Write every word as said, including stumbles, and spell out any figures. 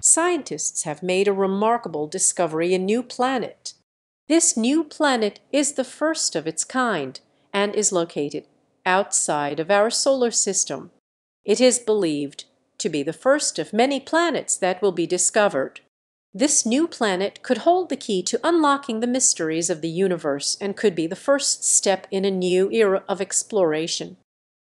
scientists have made a remarkable discovery, a new planet. This new planet is the first of its kind and is located outside of our solar system. It is believed to be the first of many planets that will be discovered. This new planet could hold the key to unlocking the mysteries of the universe and could be the first step in a new era of exploration.